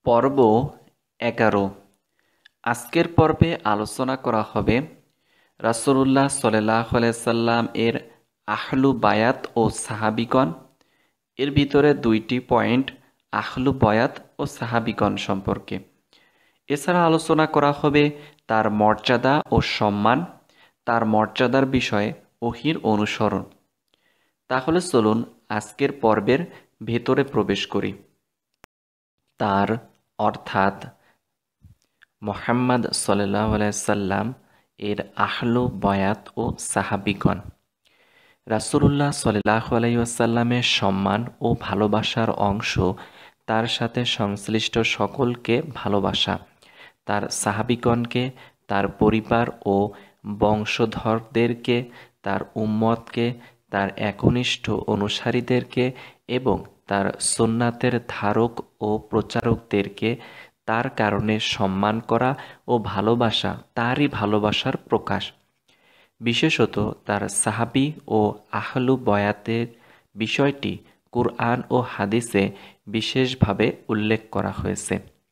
পর্ব ১১। আজকের পর্বে আলোচনা করা হবে রাসূলুল্লাহ সাল্লাল্লাহু আলাইহি সাল্লাম এর আহলু বায়াত ও সাহাবীগণ। এর ভিতরে দুইটি পয়েন্ট আহলু বায়াত ও সাহাবীগণ সম্পর্কে। এছাড়া আলোচনা করা হবে তার মর্যাদা ও সম্মান, তার মর্যাদার বিষয়ে ওহীর অনুসরণ। তাহলে চলুন আজকের পর্বের ভেতরে প্রবেশ করি। তার অর্থাৎ মুহাম্মদ সাল্লাল্লাহু আলাইহি সাল্লাম এর আহলু বায়াত ও সাহাবীগণ। রাসূলুল্লাহ সাল্লাল্লাহু আলাইহি ওয়াসাল্লামের সম্মান ও ভালোবাসার অংশ তার সাথে সংশ্লিষ্ট সকলকে ভালোবাসা, তার সাহাবীগণকে, তার পরিবার ও বংশধরদেরকে, তার উম্মতকে, তার একনিষ্ঠ অনুসারীদেরকে এবং তার সুন্নাতের ধারক ও প্রচারকদেরকে তার কারণে সম্মান করা ও ভালোবাসা তারই ভালোবাসার প্রকাশ। বিশেষত তার সাহাবী ও আহলু বয়াতের বিষয়টি কুরআন ও হাদিসে বিশেষভাবে উল্লেখ করা হয়েছে।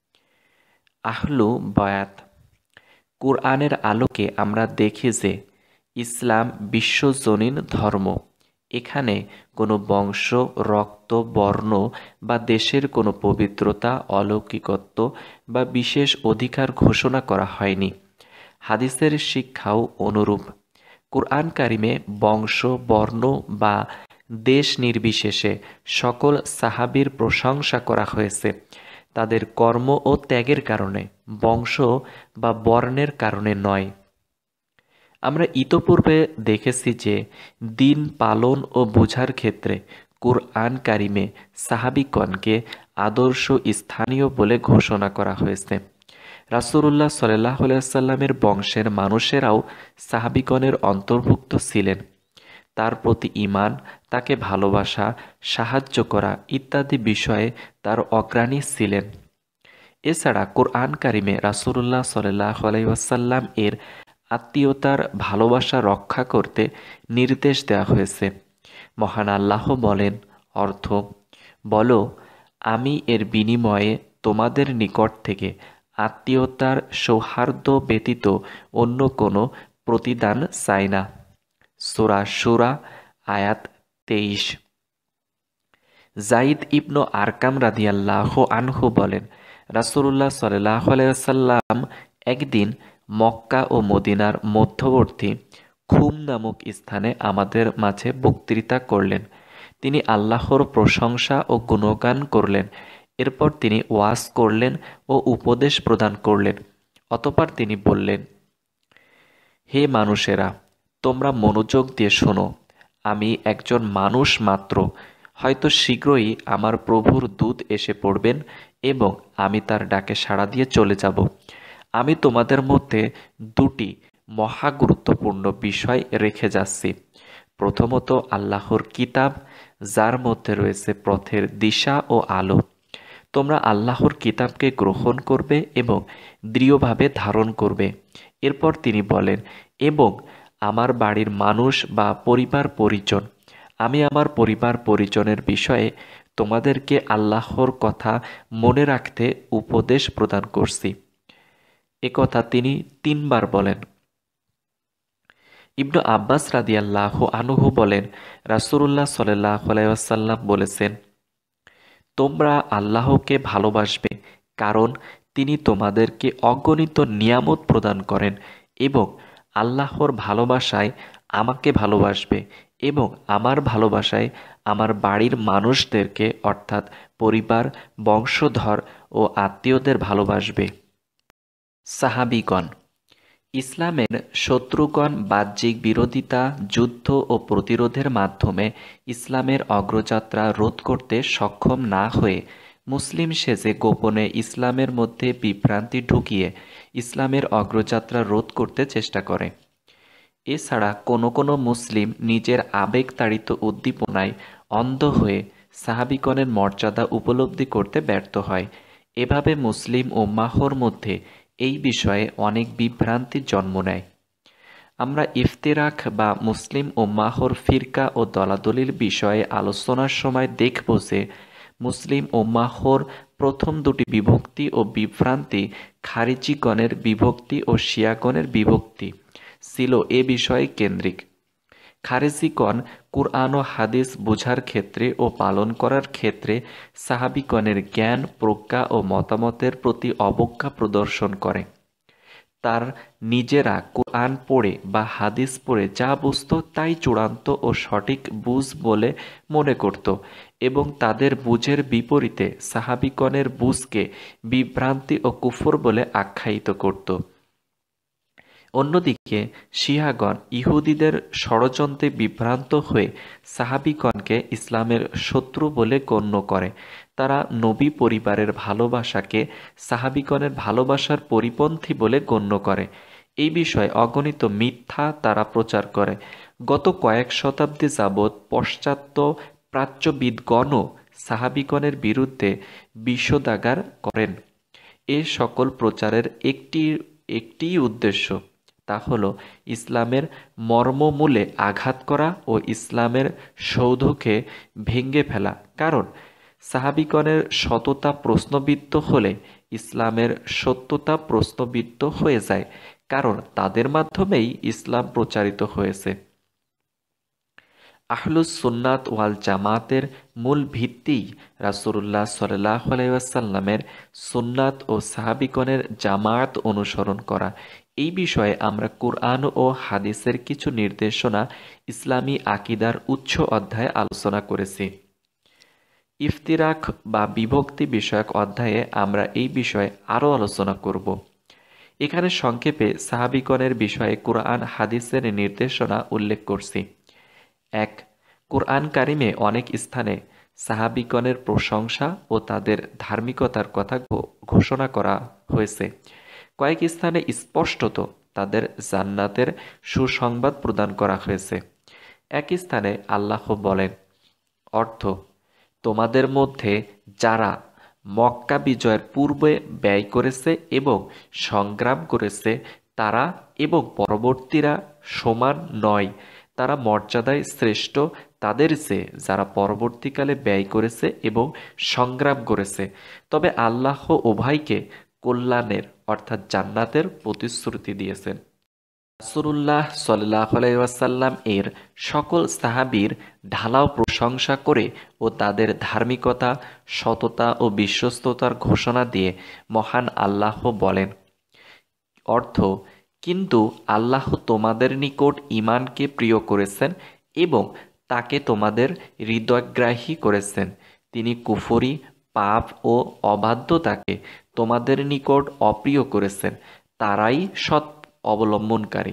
আহলু বয়াত। কুরআনের আলোকে আমরা দেখি যে ইসলাম বিশ্বজনীন ধর্ম। এখানে কোনো বংশ, রক্ত, বর্ণ বা দেশের কোনো পবিত্রতা, অলৌকিকত্ব বা বিশেষ অধিকার ঘোষণা করা হয়নি। হাদিসের শিক্ষাও অনুরূপ। কুরআন কারিমে বংশ, বর্ণ বা দেশ নির্বিশেষে সকল সাহাবীর প্রশংসা করা হয়েছে তাদের কর্ম ও ত্যাগের কারণে, বংশ বা বর্ণের কারণে নয়। আমরা ইতোপূর্বে দেখেছি যে দিন পালন ও বোঝার ক্ষেত্রে কুরআন কারিমে সাহাবীগণকে আদর্শ স্থানীয় বলে ঘোষণা করা হয়েছে। রাসূলুল্লাহ সাল্লাল্লাহু আলাইহি ওয়াসাল্লামের বংশের মানুষেরাও সাহাবীগণের অন্তর্ভুক্ত ছিলেন। তার প্রতি ঈমান, তাকে ভালোবাসা, সাহায্য করা ইত্যাদি বিষয়ে তার অগ্রণী ছিলেন। এছাড়া কুরআন কারিমে রাসূলুল্লাহ সাল্লাল্লাহু আলাইহি ওয়াসাল্লাম এর আত্মীয়তার ভালোবাসা রক্ষা করতে নির্দেশ দেওয়া হয়েছে। মহান আল্লাহ বলেন, অর্থ বলো, আমি এর বিনিময়ে তোমাদের নিকট থেকে আত্মীয়তার সৌহার্দ্য ব্যতীত অন্য কোনো প্রতিদান চাই না। সূরা শূরা আয়াত ২৩। যায়েদ ইবনু আরকাম রাদিয়াল্লাহু আনহু বলেন, রাসূলুল্লাহ সাল্লাল্লাহু আলাইহি ওয়াসাল্লাম একদিন মক্কা ও মদিনার মধ্যবর্তী খুম নামক স্থানে আমাদের মাঝে বক্তৃতা করলেন। তিনি আল্লাহর প্রশংসা ও গুণগান করলেন। এরপর তিনি ওয়াজ করলেন ও উপদেশ প্রদান করলেন। অতঃপর তিনি বললেন, হে মানুষেরা, তোমরা মনোযোগ দিয়ে শোনো। আমি একজন মানুষ মাত্র। হয়তো শীঘ্রই আমার প্রভুর দূত এসে পড়বেন এবং আমি তার ডাকে সাড়া দিয়ে চলে যাব। আমি তোমাদের মধ্যে দুটি মহা গুরুত্বপূর্ণ বিষয় রেখে যাচ্ছি। প্রথমত আল্লাহর কিতাব, যার মধ্যে রয়েছে পথের দিশা ও আলো। তোমরা আল্লাহর কিতাবকে গ্রহণ করবে এবং দৃঢ়ভাবে ধারণ করবে। এরপর তিনি বলেন, এবং আমার বাড়ির মানুষ বা পরিবার পরিজন। আমি আমার পরিবার পরিজনের বিষয়ে তোমাদেরকে আল্লাহর কথা মনে রাখতে উপদেশ প্রদান করছি। একথা তিনি ৩ বার বলেন। ইবনু আব্বাস রাদিয়াল্লাহু আনহু বলেন, রাসূলুল্লাহ সাল্লাল্লাহু আলাইহি ওয়াসাল্লাম বলেছেন, তোমরা আল্লাহকে ভালোবাসবে কারণ তিনি তোমাদেরকে অগণিত নিয়ামত প্রদান করেন, এবং আল্লাহর ভালোবাসায় আমাকে ভালোবাসবে এবং আমার ভালোবাসায় আমার বাড়ির মানুষদেরকে অর্থাৎ পরিবার, বংশধর ও আত্মীয়দের ভালোবাসবে। সাহাবীগণ। ইসলামের শত্রুগণ বাহ্যিক বিরোধিতা, যুদ্ধ ও প্রতিরোধের মাধ্যমে ইসলামের অগ্রযাত্রা রোধ করতে সক্ষম না হয়ে মুসলিম সেজে গোপনে ইসলামের মধ্যে বিভ্রান্তি ঢুকিয়ে ইসলামের অগ্রযাত্রা রোধ করতে চেষ্টা করে। এছাড়া কোনো কোনো মুসলিম নিজের আবেগতাড়িত উদ্দীপনায় অন্ধ হয়ে সাহাবীগণের মর্যাদা উপলব্ধি করতে ব্যর্থ হয়। এভাবে মুসলিম উম্মাহর মধ্যে এই বিষয়ে অনেক বিভ্রান্তির জন্ম নেয়। আমরা ইফতিরাক বা মুসলিম উম্মাহর ফিরকা ও দলাদলির বিষয়ে আলোচনার সময় দেখব যে মুসলিম উম্মাহর প্রথম দুটি বিভক্তি ও বিভ্রান্তি খারিজিগণের বিভক্তি ও শিয়াগণের বিভক্তি ছিল এ বিষয়ে কেন্দ্রিক। খারিজিগণ কুরআন ও হাদিস বুঝার ক্ষেত্রে ও পালন করার ক্ষেত্রে সাহাবিগণের জ্ঞান, প্রজ্ঞা ও মতামতের প্রতি অবজ্ঞা প্রদর্শন করে। তার নিজেরা কুরআন পড়ে বা হাদিস পড়ে যা বুঝত তাই চূড়ান্ত ও সঠিক বুঝ বলে মনে করত এবং তাদের বুঝের বিপরীতে সাহাবিগণের বুঝকে বিভ্রান্তি ও কুফর বলে আখ্যায়িত করত। অন্যদিকে শিয়াগণ ইহুদিদের ষড়যন্ত্রে বিভ্রান্ত হয়ে সাহাবিগণকে ইসলামের শত্রু বলে গণ্য করে। তারা নবী পরিবারের ভালোবাসাকে সাহাবিগণের ভালোবাসার পরিপন্থী বলে গণ্য করে। এই বিষয়ে অগণিত মিথ্যা তারা প্রচার করে। গত কয়েক শতাব্দী যাবৎ পাশ্চাত্য প্রাচ্যবিদগণও সাহাবিগণের বিরুদ্ধে বিষোদাগার করেন। এ সকল প্রচারের একটি উদ্দেশ্য, তা হল ইসলামের মর্মমূলে আঘাত করা ও ইসলামের সৌধকে ভেঙে ফেলা। কারণ সাহাবিগণের সততা প্রশ্নবিদ্ধ হলে ইসলামের সত্যতা প্রশ্নবিদ্ধ হয়ে যায়, কারণ তাদের মাধ্যমেই ইসলাম প্রচারিত হয়েছে। আহলুস সুন্নাত ওয়াল জামাতের মূল ভিত্তিই রাসূলুল্লাহ সাল্লাল্লাহু আলাইহি ওয়াসাল্লামের সুন্নাত ও সাহাবিগণের জামাত অনুসরণ করা। এই বিষয়ে আমরা কুরআন ও হাদিসের কিছু নির্দেশনা ইসলামী আকিদার উচ্চ অধ্যায়ে আলোচনা করেছি। ইফতিরাক বা বিভক্তি বিষয়ক অধ্যায়ে আমরা এই বিষয়ে আরও আলোচনা করব। এখানে সংক্ষেপে সাহাবিগণের বিষয়ে কুরআন হাদিসের নির্দেশনা উল্লেখ করছি। ১. কুরআন কারিমে অনেক স্থানে সাহাবিগণের প্রশংসা ও তাদের ধার্মিকতার কথা ঘোষণা করা হয়েছে। কয়েক স্থানে স্পষ্টত তাদের জান্নাতের সুসংবাদ প্রদান করা হয়েছে। এক স্থানে আল্লাহ বলেন, অর্থ, তোমাদের মধ্যে যারা মক্কা বিজয়ের পূর্বে ব্যয় করেছে এবং সংগ্রাম করেছে তারা এবং পরবর্তীরা সমান নয়, তারা মর্যাদায় শ্রেষ্ঠ তাদের চেয়ে যারা পরবর্তীকালে ব্যয় করেছে এবং সংগ্রাম করেছে। তবে আল্লাহ উভয়কে কল্যাণের অর্থাৎ জান্নাতের প্রতিশ্রুতি দিয়েছেন। রাসূলুল্লাহ সাল্লাল্লাহু আলাইহি ওয়াসাল্লাম এর সকল সাহাবীর ঢালাও প্রশংসা করে ও তাদের ধার্মিকতা, সততা ও বিশ্বস্ততার ঘোষণা দিয়ে মহান আল্লাহ বলেন, অর্থ, কিন্তু আল্লাহ তোমাদের নিকট ঈমানকে প্রিয় করেছেন এবং তাকে তোমাদের হৃদয়গ্রাহী করেছেন। তিনি কুফরি, পাপ ও অবাধ্যতাকে তোমাদের নিকট অপ্রিয় করেছেন। তারাই সৎ অবলম্বনকারী।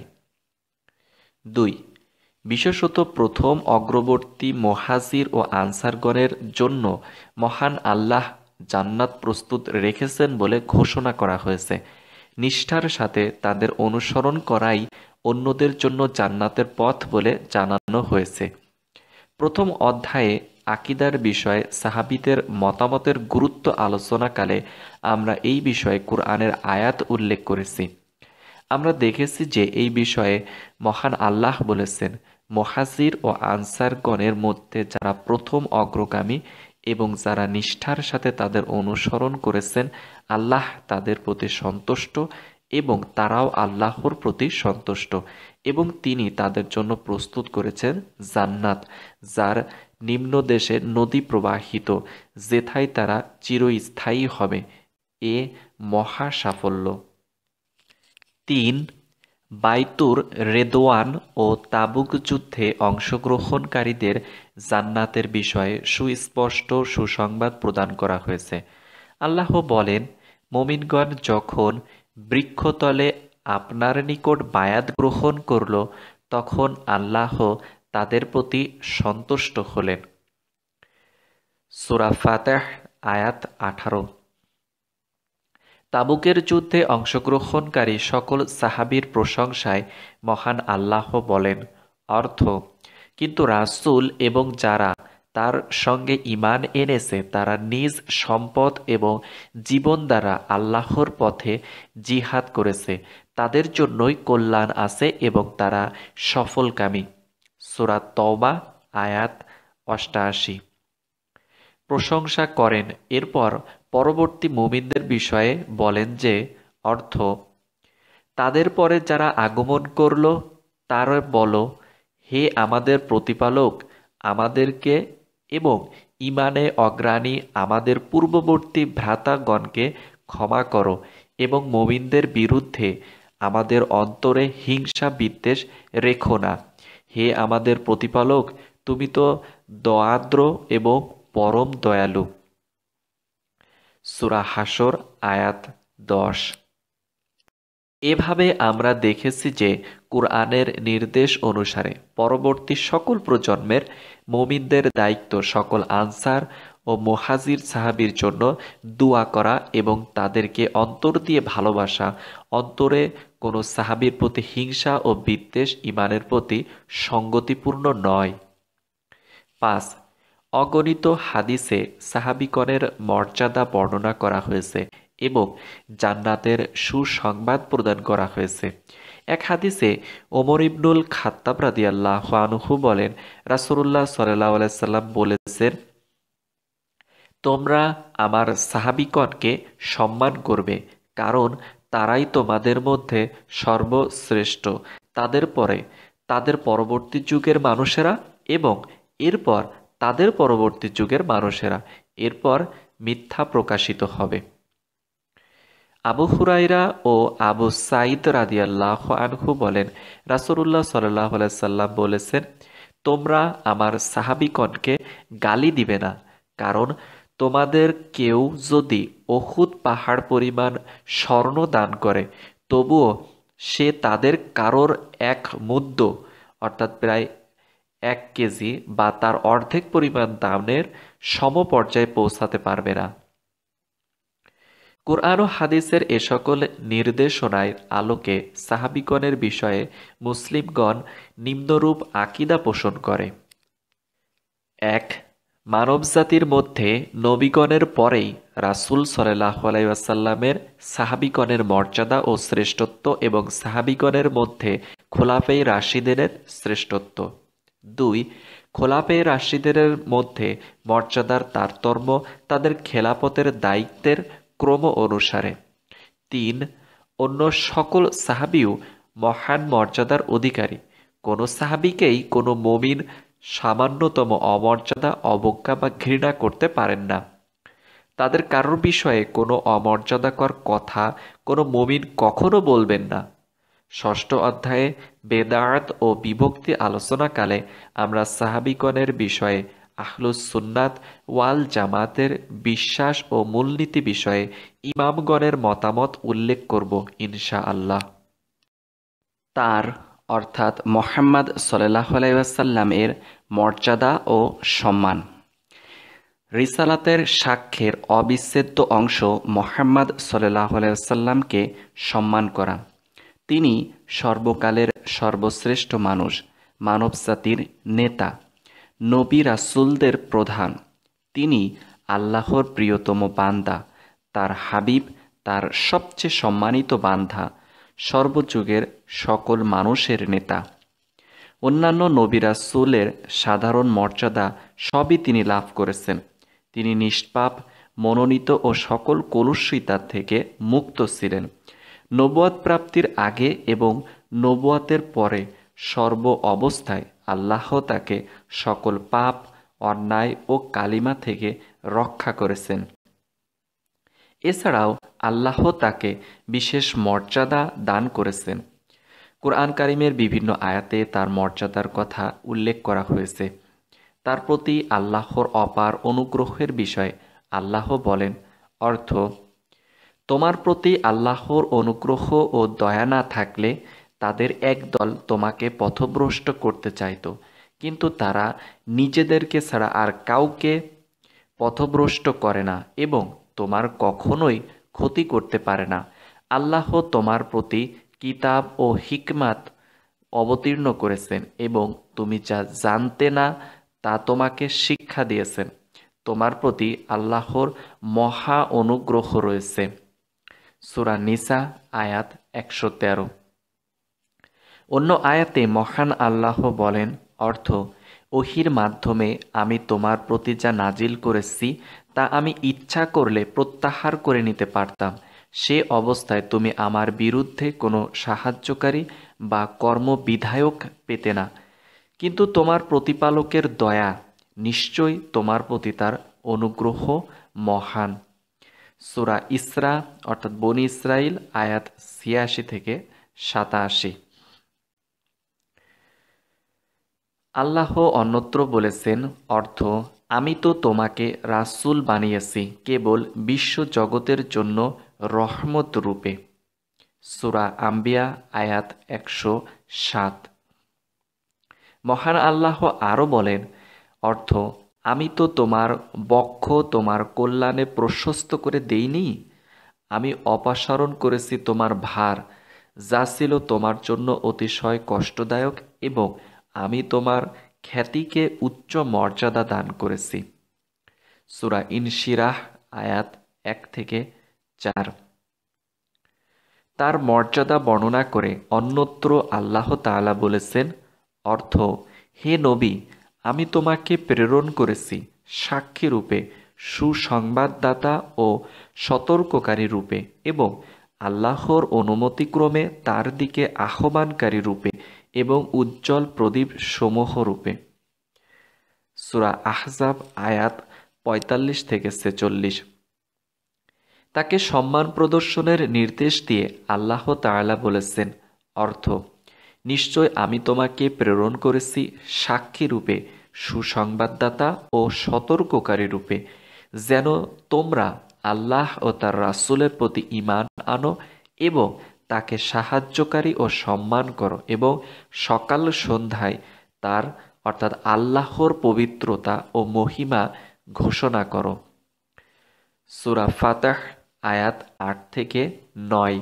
২. বিশেষত প্রথম অগ্রবর্তী মুহাজির ও আনসারগণের জন্য মহান আল্লাহ জান্নাত প্রস্তুত রেখেছেন বলে ঘোষণা করা হয়েছে। নিষ্ঠার সাথে তাদের অনুসরণ করাই অন্যদের জন্য জান্নাতের পথ বলে জানানো হয়েছে। প্রথম অধ্যায়ে আকিদার বিষয়ে সাহাবীদের মতামতের গুরুত্ব আলোচনাকালে আমরা এই বিষয়ে কুরআনের আয়াত উল্লেখ করেছি। আমরা দেখেছি যে এই বিষয়ে মহান আল্লাহ বলেছেন, মুহাজির ও আনসারগণের মধ্যে যারা প্রথম অগ্রগামী এবং যারা নিষ্ঠার সাথে তাদের অনুসরণ করেছেন আল্লাহ তাদের প্রতি সন্তুষ্ট এবং তারাও আল্লাহর প্রতি সন্তুষ্ট এবং তিনি তাদের জন্য প্রস্তুত করেছেন জান্নাত, যার নিম্নদেশে নদী প্রবাহিত, যেথায় তারা চিরস্থায়ী হবে। এ মহা সাফল্য। ৩. বাইতুর রেদওয়ান ও তাবুক যুদ্ধে অংশগ্রহণকারীদের জান্নাতের বিষয়ে সুস্পষ্ট সুসংবাদ প্রদান করা হয়েছে। আল্লাহ বলেন, মুমিনগণ যখন বৃক্ষতলে আপনার নিকট বায়াত গ্রহণ করল তখন আল্লাহ তাদের প্রতি সন্তুষ্ট হলেন। সূরা ফাতিহ আয়াত ১৮। তাবুকের যুদ্ধে অংশগ্রহণকারী সকল সাহাবীর প্রশংসায় মহান আল্লাহ বলেন, অর্থ, কিন্তু রাসূল এবং যারা তার সঙ্গে ঈমান এনেছে তারা নিজ সম্পদ এবং জীবন দ্বারা আল্লাহর পথে জিহাদ করেছে, তাদের জন্যই কল্যাণ আছে এবং তারা সফলকামী। সূরা তওবা আয়াত ৮৮। প্রশংসা করেন। এরপর পরবর্তী মুমিনদের বিষয়ে বলেন যে, অর্থ, তাদের পরে যারা আগমন করল তার বলো, হে আমাদের প্রতিপালক, আমাদেরকে এবং ঈমানে অগ্রণী আমাদের পূর্ববর্তী ভ্রাতাগণকে ক্ষমা করো এবং মুমিনদের বিরুদ্ধে আমাদের অন্তরে হিংসা বিদ্বেষ রেখো না। হে আমাদের প্রতিপালক, তুমি তো দয়াদ্র এবং পরম দয়ালু। সূরা হাশর আয়াত 10। এভাবে আমরা দেখেছি যে কুরআনের নির্দেশ অনুসারে পরবর্তী সকল প্রজন্মের মুমিনদের দায়িত্ব সকল আনসার ও মুহাজির সাহাবীর জন্য দুআ করা এবং তাদেরকে অন্তর দিয়ে ভালোবাসা, অন্তরে কোনো সাহাবীর প্রতি হিংসা ও বিদ্বেষ ঈমানের প্রতি সঙ্গতিপূর্ণ নয়। 5. অগণিত হাদিসে সাহাবীগণের মর্যাদা বর্ণনা করা হয়েছে এবং জান্নাতের সুসংবাদ প্রদান করা হয়েছে। এক হাদিসে ওমর ইবনুল খাত্তাব রাদিয়াল্লাহু আনহু বলেন, রাসূলুল্লাহ সাল্লাল্লাহু আলাইহি সাল্লাম বলেছেন, তোমরা আমার সাহাবীগণকে সম্মান করবে, কারণ তারাই তোমাদের মধ্যে সর্বশ্রেষ্ঠ, তাদের পরে তাদের পরবর্তী যুগের মানুষেরা এবং এরপর তাদের পরবর্তী যুগের মানুষেরা, এরপর মিথ্যা প্রকাশিত হবে। আবু হুরায়রা ও আবু সাঈদ রাদিয়াল্লাহু আনহু বলেন, রাসূলুল্লাহ সাল্লাল্লাহু আলাইহি সাল্লাম বলেছেন, তোমরা আমার সাহাবীগণকে গালি দিবে না, কারণ তোমাদের কেউ যদি উহুদ পাহাড় পরিমাণ স্বর্ণ দান করে, তবুও সে তাদের কারোর এক মুদ্দ অর্থাৎ প্রায় 1 কেজি বা তার অর্ধেক পরিমাণ দানের সমপর্যায়ে পৌঁছাতে পারবে না। কুরআন ও হাদিসের এ সকল নির্দেশনার আলোকে সাহাবীগণের বিষয়ে মুসলিমগণ নিম্নরূপ আকীদা পোষণ করে। 1. মানবজাতির মধ্যে নবীগণের পরেই রাসূল সাল্লাল্লাহু আলাইহি ওয়াসাল্লামের সাহাবীগণের মর্যাদা ও শ্রেষ্ঠত্ব এবং সাহাবীগণের মধ্যে খোলাফায়ে রাশিদিনের শ্রেষ্ঠত্ব। 2. খোলাফায়ে রাশিদিনের মধ্যে মর্যাদার তারতম্য তাদের খেলাফতের দায়িত্বের ক্রম অনুসারে। 3. অন্য সকল সাহাবীও মহান মর্যাদার অধিকারী। কোনো সাহাবীকেই কোনো মুমিন সামান্যতম অমর্যাদা, অবজ্ঞা বা ঘৃণা করতে পারেন না। তাদের কারোর বিষয়ে কোনো অমর্যাদাকর কথা কোনো মুমিন কখনো বলবেন না। 6ষ্ঠ অধ্যায়ে বেদাত ও বিভক্তি আলোচনাকালে আমরা সাহাবীগণের বিষয়ে আহলুস সুন্নাত ওয়াল জামাতের বিশ্বাস ও মূলনীতি বিষয়ে ইমামগণের মতামত উল্লেখ করব ইনশাআল্লাহ। তার অর্থাৎ মুহাম্মদ সাল্লাল্লাহু আলাইহি ওয়াসাল্লাম এর মর্যাদা ও সম্মান। রিসালাতের সাক্ষ্যের অবিচ্ছেদ্য অংশ মুহাম্মদ সাল্লাল্লাহু আলাইহি ওয়াসাল্লামকে সম্মান করা। তিনি সর্বকালের সর্বশ্রেষ্ঠ মানুষ, মানবজাতির নেতা, নবী রাসূলদের প্রধান। তিনি আল্লাহর প্রিয়তম বান্দা, তার হাবিব, তার সবচেয়ে সম্মানিত বান্দা, সর্বযুগের সকল মানুষের নেতা। অন্যান্য নবী রাসূলের সাধারণ মর্যাদা সবই তিনি লাভ করেছেন। তিনি নিষ্পাপ, মনোনীত ও সকল কলুষিতা থেকে মুক্ত ছিলেন। নবুয়ত প্রাপ্তির আগে এবং নবুয়তের পরে সর্ব অবস্থায় আল্লাহ তাকে সকল পাপ, অন্যায় ও কালিমা থেকে রক্ষা করেছেন। এছাড়াও আল্লাহ তাকে বিশেষ মর্যাদা দান করেছেন। কুরআন কারীমের বিভিন্ন আয়াতে তার মর্যাদার কথা উল্লেখ করা হয়েছে। তার প্রতি আল্লাহর অপার অনুগ্রহের বিষয়ে আল্লাহ বলেন, অর্থ, তোমার প্রতি আল্লাহর অনুগ্রহ ও দয়া না থাকলে তাদের একদল তোমাকে পথভ্রষ্ট করতে চাইত, কিন্তু তারা নিজেদেরকে ছাড়া আর কাউকে পথভ্রষ্ট করে না এবং তোমার কখনোই ক্ষতি করতে পারে না। আল্লাহ তোমার প্রতি কিতাব ও হিকমাত অবতীর্ণ করেছেন এবং তুমি যা জানতে না তা তোমাকে শিক্ষা দিয়েছেন। তোমার প্রতি আল্লাহর মহা অনুগ্রহ রয়েছে। সূরা নিসা আয়াত 113। অন্য আয়াতে মহান আল্লাহ বলেন, অর্থ, ওহির মাধ্যমে আমি তোমার প্রতি যা নাজিল করেছি তা আমি ইচ্ছা করলে প্রত্যাহার করে নিতে পারতাম। সে অবস্থায় তুমি আমার বিরুদ্ধে কোনো সাহায্যকারী বা কর্মবিধায়ক পেতে না। কিন্তু তোমার প্রতিপালকের দয়া, নিশ্চয়ই তোমার প্রতি তার অনুগ্রহ মহান। সূরা ইসরা অর্থাৎ বনী ইসরাইল আয়াত ৮৬ থেকে ৮৭। আল্লাহ অন্যত্র বলেছেন, অর্থ, আমি তো তোমাকে রাসূল বানিয়েছি কেবল বিশ্ব জগতের জন্য রহমত রূপে। সূরা আম্বিয়া আয়াত ১০৭। মহান আল্লাহ আরও বলেন, অর্থ, আমি তো তোমার বক্ষ তোমার কল্যাণে প্রশস্ত করে দেইনি। আমি অপসারণ করেছি তোমার ভার, যা ছিল তোমার জন্য অতিশয় কষ্টদায়ক, এবং আমি তোমার খ্যাতিকে উচ্চ মর্যাদা দান করেছি। সূরা ইনশিরাহ আয়াত ১ থেকে ৪। তার মর্যাদা বর্ণনা করে অন্যত্র আল্লাহ তাআলা বলেছেন, অর্থ, হে নবী, আমি তোমাকে প্রেরণ করেছি সাক্ষী রূপে, সুসংবাদদাতা ও সতর্ককারী রূপে, এবং আল্লাহর অনুমতিক্রমে তার দিকে আহ্বানকারী রূপে এবং উজ্জ্বল প্রদীপ সমূহ রূপে। সূরা আহজাব আয়াত ৪৫ থেকে ৪৬। তাকে সম্মান প্রদর্শনের নির্দেশ দিয়ে আল্লাহ তাআলা বলেছেন, অর্থ, নিশ্চয় আমি তোমাকে প্রেরণ করেছি সাক্ষী রূপে, সুসংবাদদাতা ও সতর্ককারী রূপে, যেন তোমরা আল্লাহ ও তার রাসূলের প্রতি ঈমান আনো এবং তাকে সাহায্যকারী ও সম্মান করো, এবং সকাল সন্ধ্যায় তার অর্থাৎ আল্লাহর পবিত্রতা ও মহিমা ঘোষণা করো। সূরা ফাতহ আয়াত ৮ থেকে ৯।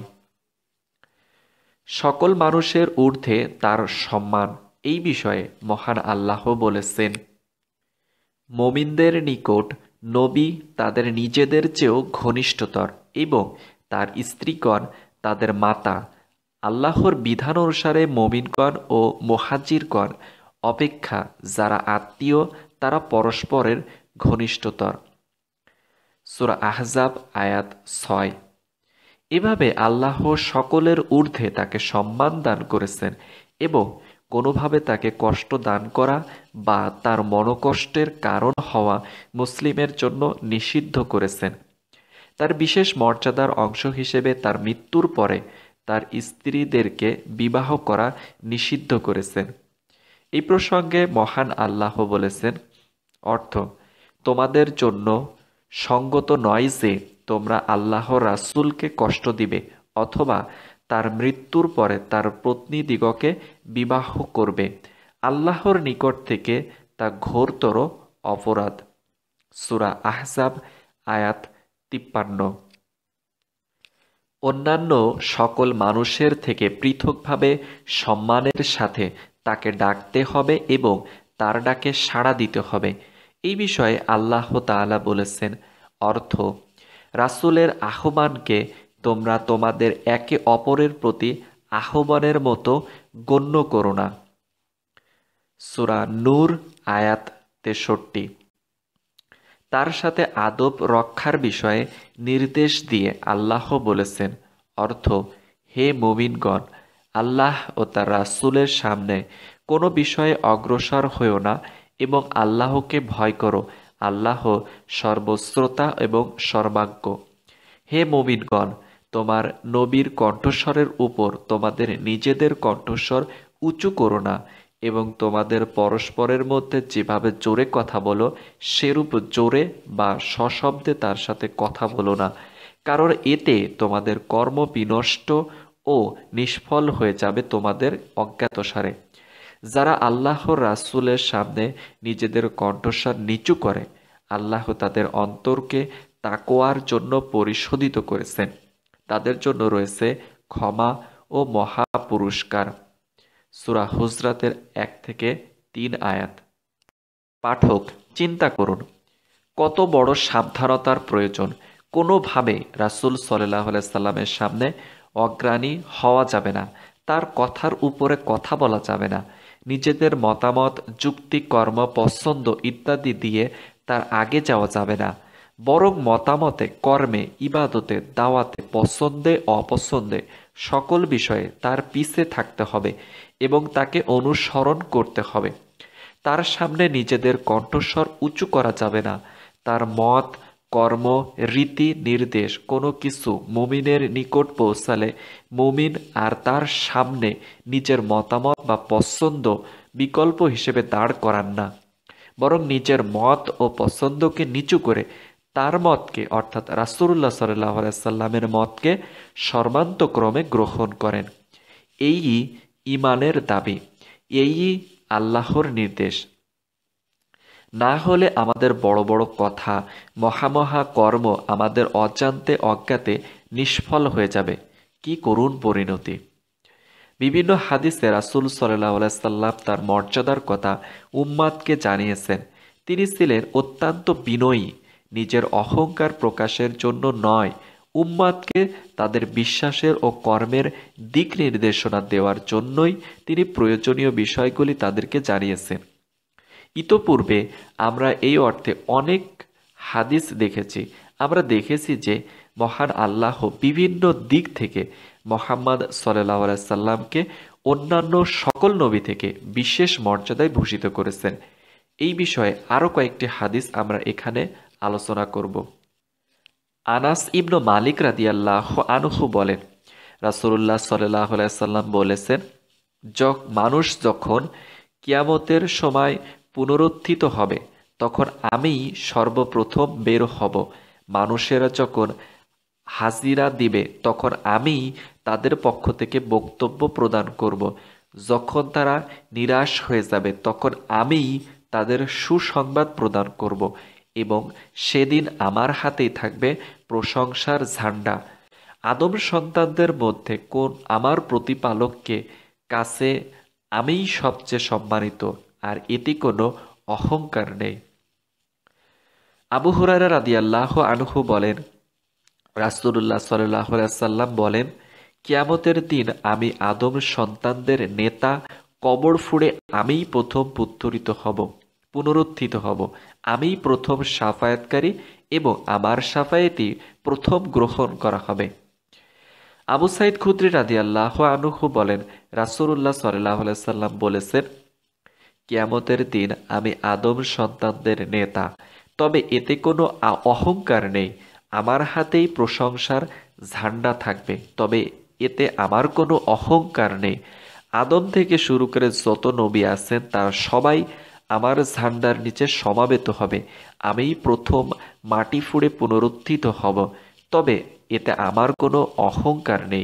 সকল মানুষের ঊর্ধ্বে তার সম্মান, এই বিষয়ে মহান আল্লাহ বলেছেন, মুমিনদের নিকট নবী তাদের নিজেদের চেয়েও ঘনিষ্ঠতর, এবং তার স্ত্রীগণ তাদের মাতা। আল্লাহর বিধান অনুসারে মুমিনগণ ও মুহাজিরগণ অপেক্ষা যারা আত্মীয় তারা পরস্পরের ঘনিষ্ঠতর। সূরা আহজাব আয়াত ৬। এভাবে আল্লাহ সকলের ঊর্ধ্বে তাকে সম্মান দান করেছেন এবং কোনোভাবে তাকে কষ্ট দান করা বা তার মনোকষ্টের কারণ হওয়া মুসলিমের জন্য নিষিদ্ধ করেছেন। তার বিশেষ মর্যাদার অংশ হিসেবে তার মৃত্যুর পরে তার স্ত্রীদেরকে বিবাহ করা নিষিদ্ধ করেছেন। এই প্রসঙ্গে মহান আল্লাহ বলেছেন, অর্থ, তোমাদের জন্য সঙ্গত নয় যে তোমরা আল্লাহর রাসূলকে কষ্ট দিবে অথবা তার মৃত্যুর পরে তার পত্নীদিগকে বিবাহ করবে। আল্লাহর নিকট থেকে তা ঘোরতর অপরাধ। সূরা আহজাব আয়াত ৫৩। অন্যান্য সকল মানুষের থেকে পৃথকভাবে সম্মানের সাথে তাকে ডাকতে হবে এবং তার ডাকে সাড়া দিতে হবে। এই বিষয়ে আল্লাহ তাআলা বলেছেন, অর্থ, রাসূলের আহ্বানকে তোমরা তোমাদের একে অপরের প্রতি আহ্বানের মতো গণ্য করো না। সূরা নূর আয়াত ৬৩। তার সাথে আদব রক্ষার বিষয়ে নির্দেশ দিয়ে আল্লাহ বলেছেন, অর্থ, হে মুমিনগণ, আল্লাহ ও তার রাসূলের সামনে কোনো বিষয়ে অগ্রসর হইও না এবং আল্লাহকে ভয় করো। আল্লাহ সর্বশ্রোতা এবং সর্বাজ্ঞ। হে মুমিনগণ, তোমার নবীর কণ্ঠস্বরের উপর তোমাদের নিজেদের কণ্ঠস্বর উঁচু করো না এবং তোমাদের পরস্পরের মধ্যে যেভাবে জোরে কথা বলো সেরূপ জোরে বা সশব্দে তার সাথে কথা বলো না, কারণ এতে তোমাদের কর্ম বিনষ্ট ও নিষ্ফল হয়ে যাবে তোমাদের অজ্ঞাতসারে। যারা আল্লাহর রাসূলের সামনে নিজেদের কণ্ঠস্বর নিচু করে, আল্লাহ তাদের অন্তরকে তাকওয়ার জন্য পরিশোধিত করেছেন। তাদের জন্য রয়েছে ক্ষমা ও মহা পুরস্কার। সূরা হুজরাতের ১ থেকে ৩ আয়াত। পাঠক চিন্তা করুন, কত বড় সাবধানতার প্রয়োজন। কোনোভাবে রাসূল সাল্লাল্লাহু আলাইহি সাল্লামের সামনে অগ্রাণী হওয়া যাবে না, তার কথার উপরে কথা বলা যাবে না। নিজেদের মতামত, যুক্তি, কর্ম, পছন্দ ইত্যাদি দিয়ে তার আগে যাওয়া যাবে না, বরং মতামতে, কর্মে, ইবাদতে, দাওয়াতে, পছন্দে, অপছন্দে সকল বিষয়ে তার পিছে থাকতে হবে এবং তাকে অনুসরণ করতে হবে। তার সামনে নিজেদের কণ্ঠস্বর উঁচু করা যাবে না। তার মত, কর্ম, রীতি, নির্দেশ কোনো কিছু মুমিনের নিকট পৌঁছালে মুমিন আর তার সামনে নিজের মতামত বা পছন্দ বিকল্প হিসেবে দাঁড় করান না, বরং নিজের মত ও পছন্দকে নিচু করে তার মতকে অর্থাৎ রাসূলুল্লাহ সাল্লাল্লাহু আলাইহি সাল্লামের মতকে সর্বান্তক্রমে গ্রহণ করেন। এই ঈমানের দাবি, এই আল্লাহর নির্দেশ। না হলে আমাদের বড় বড় কথা, মহামহা কর্ম আমাদের অজান্তে অজ্ঞাতে নিষ্ফল হয়ে যাবে। কি করুণ পরিণতি! বিভিন্ন হাদিসে রাসূল সাল্লাল্লাহু আলাইহি সাল্লাম তার মর্যাদার কথা উম্মাদকে জানিয়েছেন। তিনি ছিলেন অত্যন্ত বিনয়ী, নিজের অহংকার প্রকাশের জন্য নয়, উম্মাদকে তাদের বিশ্বাসের ও কর্মের দিক নির্দেশনা দেওয়ার জন্যই তিনি প্রয়োজনীয় বিষয়গুলি তাদেরকে জানিয়েছেন। ইতোপূর্বে আমরা এই অর্থে অনেক হাদিস দেখেছি। আমরা দেখেছি যে মহান আল্লাহ বিভিন্ন দিক থেকে মুহাম্মদ সাল্লাল্লাহু আলাইহি সাল্লামকে অন্যান্য সকল নবী থেকে বিশেষ মর্যাদায় ভূষিত করেছেন। এই বিষয়ে আরও কয়েকটি হাদিস আমরা এখানে আলোচনা করব। আনাস ইবনু মালিক রাদিয়াল্লাহু আনহু বলেন, রাসূলুল্লাহ সাল্লাল্লাহু আলাইহি সাল্লাম বলেছেন, মানুষ যখন কিয়ামতের সময় পুনরুত্থিত হবে তখন আমিই সর্বপ্রথম বের হব। মানুষেরা যখন হাজিরা দিবে তখন আমিই তাদের পক্ষ থেকে বক্তব্য প্রদান করব। যখন তারা নিরাশ হয়ে যাবে তখন আমিই তাদের সুসংবাদ প্রদান করব এবং সেদিন আমার হাতেই থাকবে প্রশংসার ঝান্ডা। আদম সন্তানদের মধ্যে কোন আমার প্রতিপালককে কাছে আমিই সবচেয়ে সম্মানিত, আর এতে কোনো অহংকার নেই। আবু হুরায়রা রাদিয়াল্লাহু আনহু বলেন, রাসূলুল্লাহ সাল্লাল্লাহু আলাইহি সাল্লাম বলেন, কিয়ামতের দিন আমি আদম সন্তানদের নেতা, কবর ফুঁড়ে আমিই প্রথম পুনরুত্থিত হব, আমিই প্রথম শাফায়াতকারী এবং আমার শাফায়াতই প্রথম গ্রহণ করা হবে। আবু সাঈদ খুদরি রাদিয়াল্লাহু আনহু বলেন, রাসূলুল্লাহ সাল্লাল্লাহু আলাইহি সাল্লাম বলেছেন, কিয়ামতের দিন আমি আদম সন্তানদের নেতা, তবে এতে কোনো অহংকার নেই। আমার হাতেই প্রশংসার ঝান্ডা থাকবে, তবে এতে আমার কোনো অহংকার নেই। আদম থেকে শুরু করে যত নবী আছেন তারা সবাই আমার ঝান্ডার নিচে সমাবেত হবে। আমিই প্রথম মাটি ফুঁড়ে পুনরুত্থিত হব, তবে এতে আমার কোনো অহংকার নেই।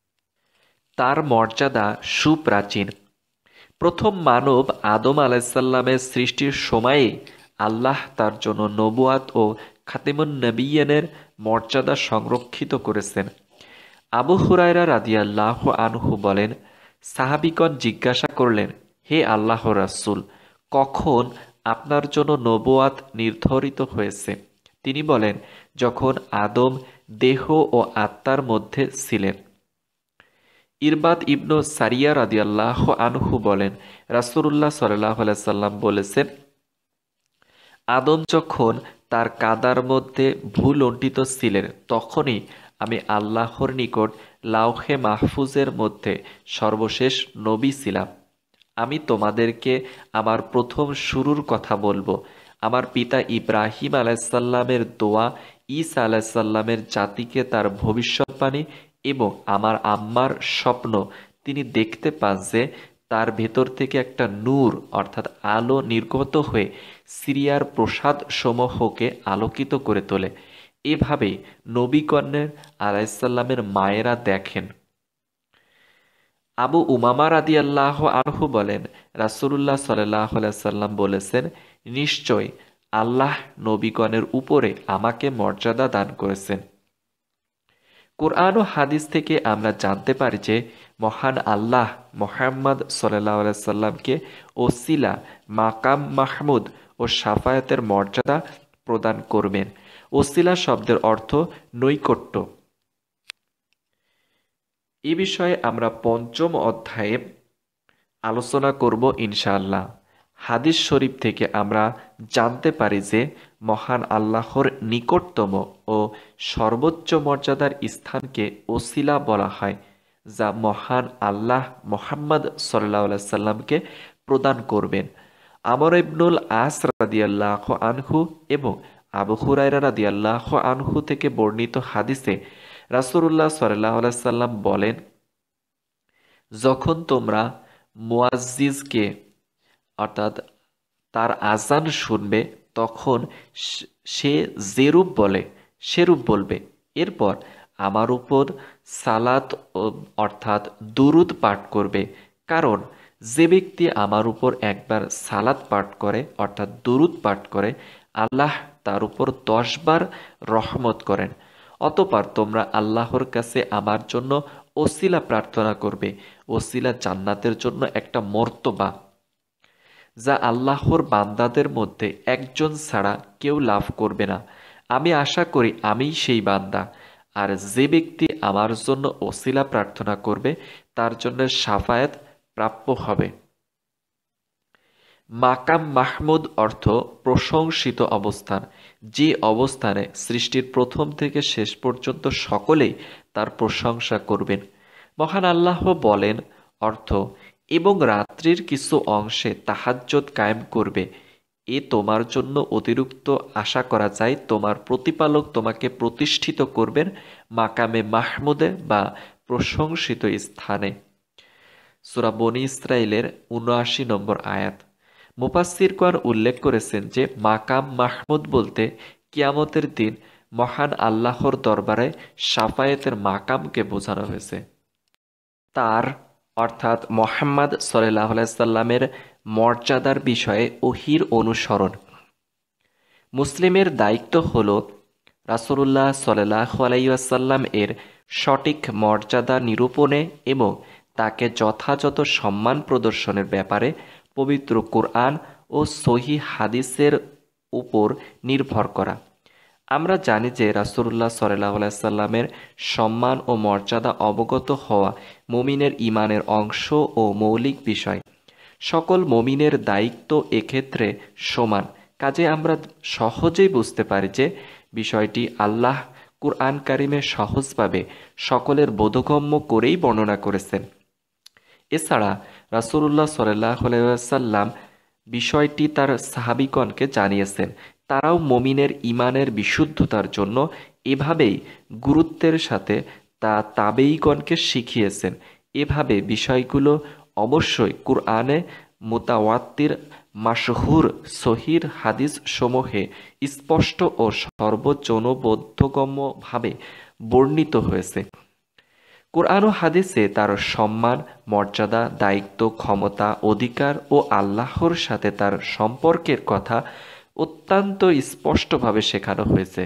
তার মর্যাদা সুপ্রাচীন। প্রথম মানব আদম আলাইসাল্লামের সৃষ্টির সময়ে আল্লাহ তার জন্য নবুয়াত ও খাতেমুন নবিয়্যিনের মর্যাদা সংরক্ষিত করেছেন। আবু হুরায়রা রাদিয়াল্লাহু আনহু বলেন, সাহাবীগণ জিজ্ঞাসা করলেন, হে আল্লাহর রাসূল, কখন আপনার জন্য নবুয়াত নির্ধারিত হয়েছে? তিনি বলেন, যখন আদম দেহ ও আত্মার মধ্যে ছিলেন। ইরবাদ ইবনু সারিয়া রাদিয়াল্লাহু আনহু বলেন, রাসূলুল্লাহ সাল্লাল্লাহু আলাইহি সাল্লাম বলেছেন, আদম যখন তার কাদার মধ্যে ভূলুণ্ঠিত ছিলেন তখনই আমি আল্লাহর নিকট লাওহে মাহফুজের মধ্যে সর্বশেষ নবী ছিলাম। আমি তোমাদেরকে আমার প্রথম শুরুর কথা বলবো। আমার পিতা ইব্রাহিম আলাইসাল্লামের দোয়া, ঈসা আলাইসাল্লামের জাতিকে তার ভবিষ্যৎবাণী এবং আমার আম্মার স্বপ্ন তিনি দেখতে পান যে তার ভেতর থেকে একটা নূর অর্থাৎ আলো নির্গত হয়ে সিরিয়ার প্রসাদ সমূহকে আলোকিত করে তোলে। এভাবে নবীগণের আলাইসাল্লামের মায়েরা দেখেন। আবু উমামা রাদিয়াল্লাহু আনহু বলেন, রাসূলুল্লাহ সাল্লাল্লাহু আলাইহি সাল্লাম বলেছেন, নিশ্চয় আল্লাহ নবীগণের উপরে আমাকে মর্যাদা দান করেছেন। কুরআন ও হাদিস থেকে আমরা জানতে পারি যে মহান আল্লাহ মুহাম্মদ সাল্লাল্লাহু আলাইহি সাল্লামকে ওসিলা, মাকাম মাহমুদ ও শাফায়াতের মর্যাদা প্রদান করবেন। ওসিলা শব্দের অর্থ নৈকট্য। এ বিষয়ে আমরা ৫ম অধ্যায়ে আলোচনা করব ইনশাআল্লাহ। হাদিস শরীফ থেকে আমরা জানতে পারি যে মহান আল্লাহর নিকটতম ও সর্বোচ্চ মর্যাদার স্থানকে ওসিলা বলা হয়, যা মহান আল্লাহ মুহাম্মদ সাল্লাল্লাহু আলাইহি সাল্লামকে প্রদান করবেন। আমর ইবনুল আস রাদিয়াল্লাহু আনহু এবং আবু হুরায়রা রাদিয়াল্লাহু আনহু থেকে বর্ণিত হাদিসে রাসূলুল্লাহ সাল্লাল্লাহু আলাইহি সাল্লাম বলেন, যখন তোমরা মুয়াজ্জিজকে অর্থাৎ তার আজান শুনবে, তখন সে যেরূপ বলে সেরূপ বলবে। এরপর আমার উপর সালাত অর্থাৎ দুরুদ পাঠ করবে, কারণ যে ব্যক্তি আমার উপর একবার সালাত পাঠ করে অর্থাৎ দুরুদ পাঠ করে, আল্লাহ তার উপর 10 বার রহমত করেন। অতঃপর তোমরা আল্লাহর কাছে আমার জন্য ওসিলা প্রার্থনা করবে। ওসিলা জান্নাতের জন্য একটা মর্তবা, যা আল্লাহর বান্দাদের মধ্যে একজন ছাড়া কেউ লাভ করবে না। আমি আশা করি আমিই সেই বান্দা। আর যে ব্যক্তি আমার জন্য ওসিলা প্রার্থনা করবে, তার জন্য শাফায়াত প্রাপ্য হবে। মাকাম মাহমুদ অর্থ প্রশংসিত অবস্থান, যে অবস্থানে সৃষ্টির প্রথম থেকে শেষ পর্যন্ত সকলেই তার প্রশংসা করবেন। মহান আল্লাহ বলেন অর্থ, এবং রাত্রির কিছু অংশে তাহাজ্জুদ কায়েম করবে। এ তোমার জন্য অতিরিক্ত আশা করা যায় তোমার প্রতিপালক তোমাকে প্রতিষ্ঠিত করবেন মাকামে মাহমুদে বা প্রশংসিত স্থানে। সূরা বনী ইসরাইলের ৭৯ নম্বর আয়াত। মুফাসসিরগণ উল্লেখ করেছেন যে মাকাম মাহমুদ বলতে কিয়ামতের দিন মহান আল্লাহর দরবারে শাফায়েতের মাকামকে বোঝানো হয়েছে। তার অর্থাৎ মুহাম্মদ সাল্লাল্লাহু আলাইহি সাল্লামের মর্যাদার বিষয়ে ওহীর অনুসরণ। মুসলিমের দায়িত্ব হল রাসূলুল্লাহ সাল্লাল্লাহু আলাইহি ওয়াসাল্লাম এর সঠিক মর্যাদা নিরূপণে এবং তাকে যথাযথ সম্মান প্রদর্শনের ব্যাপারে পবিত্র কুরআন ও সহিহ হাদিসের উপর নির্ভর করা। আমরা জানি যে রাসূলুল্লাহ সাল্লাল্লাহু আলাইহি সাল্লামের সম্মান ও মর্যাদা অবগত হওয়া মুমিনের ঈমানের অংশ ও মৌলিক বিষয়। সকল মুমিনের দায়িত্ব এক্ষেত্রে সমান। কাজে আমরা সহজেই বুঝতে পারি যে বিষয়টি আল্লাহ কুরআন কারিমে সহজভাবে সকলের বোধগম্য করেই বর্ণনা করেছেন। এছাড়া রাসূলুল্লাহ সাল্লাল্লাহু আলাইহি ওয়াসাল্লাম বিষয়টি তার সাহাবীগণকে জানিয়েছেন। তারাও মুমিনের ঈমানের বিশুদ্ধতার জন্য এভাবেই গুরুত্বের সাথে তা তাবেঈগণকে শিখিয়েছেন। এভাবে বিষয়গুলো অবশ্যই কুরআনে মুতাওয়াত্তির মাশহুর সহিহ হাদিস সমূহে স্পষ্ট ও সর্বজনবোধগম্যভাবে বর্ণিত হয়েছে। কুরআন ও হাদিসে তার সম্মান, মর্যাদা, দায়িত্ব, ক্ষমতা, অধিকার ও আল্লাহর সাথে তার সম্পর্কের কথা অত্যন্ত স্পষ্টভাবে শেখানো হয়েছে।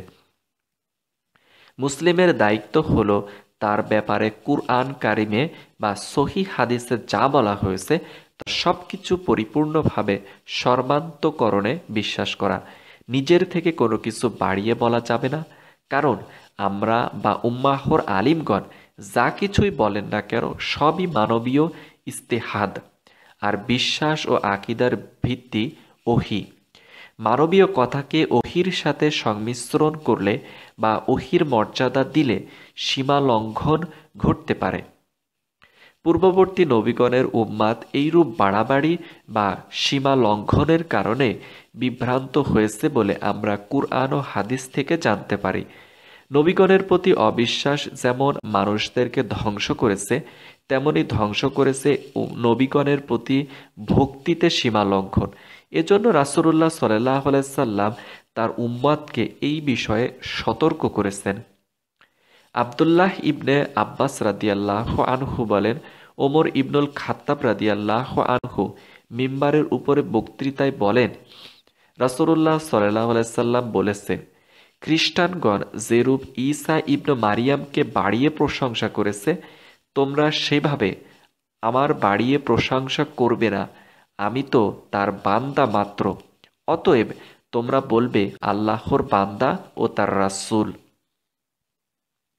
মুসলিমের দায়িত্ব হল তার ব্যাপারে কুরআন কারিমে বা সহিহ হাদিসে যা বলা হয়েছে তার সবকিছু পরিপূর্ণভাবে সর্বান্তকরণে বিশ্বাস করা। নিজের থেকে কোনো কিছু বাড়িয়ে বলা যাবে না, কারণ আমরা বা উম্মাহর আলিমগণ যা কিছুই বলেন না কেন সবই মানবীয় ইজতিহাদ, আর বিশ্বাস ও আকীদার ভিত্তি ওহী। মানবীয় কথাকে ওহীর সাথে সংমিশ্রণ করলে বা ওহীর মর্যাদা দিলে সীমা লঙ্ঘন ঘটতে পারে। পূর্ববর্তী নবীগণের উম্মাত এইরূপ বাড়াবাড়ি বা সীমা লঙ্ঘনের কারণে বিভ্রান্ত হয়েছে বলে আমরা কুরআন ও হাদিস থেকে জানতে পারি। নবীগণের প্রতি অবিশ্বাস যেমন মানুষদেরকে ধ্বংস করেছে, তেমনি ধ্বংস করেছে নবীগণের প্রতি ভক্তিতে সীমা লঙ্ঘন। এজন্য রাসূলুল্লাহ সাল্লাল্লাহু আলাইহি সাল্লাম তার উম্মতকে এই বিষয়ে সতর্ক করেছেন। আব্দুল্লাহ ইবনে আব্বাস রাদিয়াল্লাহু আনহু বলেন, ওমর ইবনুল খাত্তাব রাদিয়াল্লাহু আনহু মিম্বারের উপরে বক্তৃতায় বলেন, রাসূলুল্লাহ সাল্লাল্লাহু আলাইহি সাল্লাম বলেছেন, খ্রিস্টানগণ যেরূপ ঈসা ইবনে মারিয়ামকে বাড়িয়ে প্রশংসা করেছে, তোমরা সেভাবে আমার বাড়িয়ে প্রশংসা করবে না। আমি তো তার বান্দা মাত্র। অতএব তোমরা বলবে আল্লাহর বান্দা ও তার রাসূল।